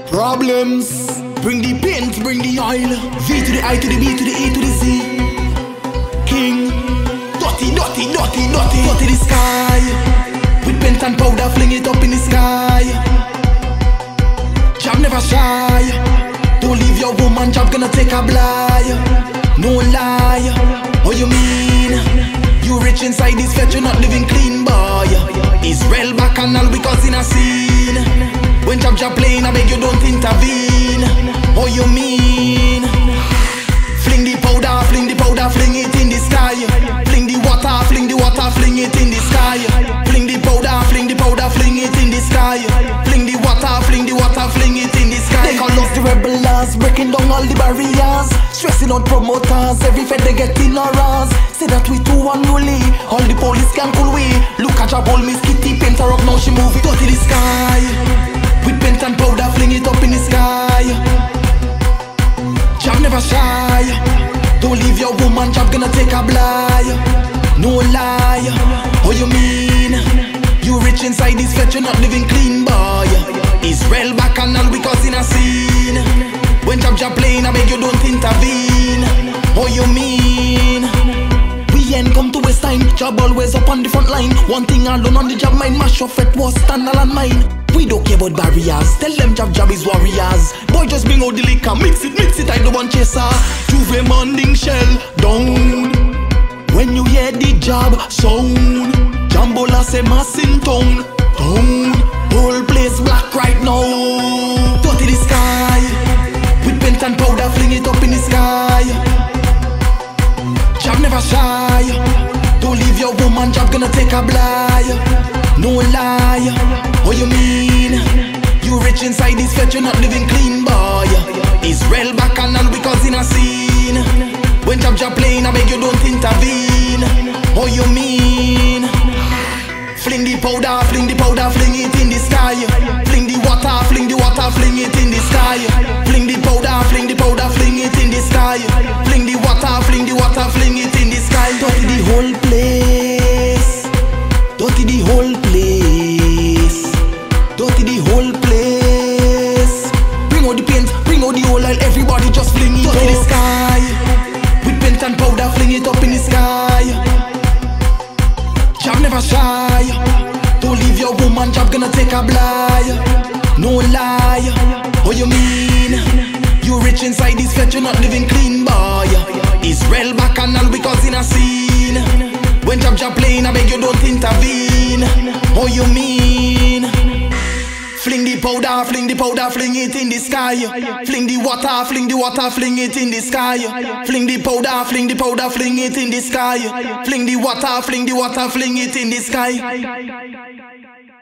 Problems, bring the paint, bring the oil. V to the I to the B to the E to the Z. King, dirty, dirty, dirty, dirty, dirty the sky. With paint and powder, fling it up in the sky. Job never shy. Don't leave your woman, job gonna take a blind. No lie, what you mean? You rich inside this fetch, you're not living clean, boy. Israel bacchanal because in a scene. When job playing, I beg you don't intervene. What you mean? Fling the powder, fling it in the sky. Fling the water, fling it in the sky. Fling the powder, fling it in the sky. Fling the water, fling it in the sky. They call us the rebels, breaking down all the barriers. Stressing out promoters, every fed they get in our ass. Say that we too unruly, all the police can pull we. Look at your ball, Miss Kitty, paint her up, now she moving. Go to the sky. With paint and powder, fling it up in the sky. Job never shy. Don't leave your woman, job gonna take a blind. No lie, what you mean? You rich inside this fetch, you're not living clean, boy. Israel bacchanal because in a scene. When job playing, I beg you don't intervene. What you mean? We ain't come to waste time. Job always up on the front line. One thing alone on the job, mind mash off it was standalone mine. We don't care about barriers. Tell them job is warriors. Boy just bring out the liquor, mix it, I don't want chaser. Juve morning shell down. When you hear the job sound, Jambola say mass in town. Whole place black right now. Go to the sky. With paint and powder, fling it up in the sky. Job never shy. Don't leave your woman, job gonna take a blind. No lie, what you mean? You rich inside this fetch, you're not living clean, boy. Israel bacchanal because in a scene. When job playing, I beg you don't intervene. What you mean? Fling the powder, fling it in the sky. Fling the water, fling it in the sky. Fling the powder, fling it in the sky. Fling the water, fling it in the sky. Dirty the whole place. Dirty the whole place. Dirty the whole place. Bring out the paint, bring out the whole oil. Everybody just fling it up in the sky. With paint and powder, fling it up in the sky. Job never shy. Don't leave your woman, job gonna take a blind. No lie, what you mean? You rich inside this fetch, you're not living clean, boy. Israel bacchanal because in a scene. When job playing, I beg you don't intervene. What you mean? Fling the powder, fling it in the sky. Fling the water, fling it in the sky. Fling the powder, fling it in the sky. Fling the water, fling it in the sky.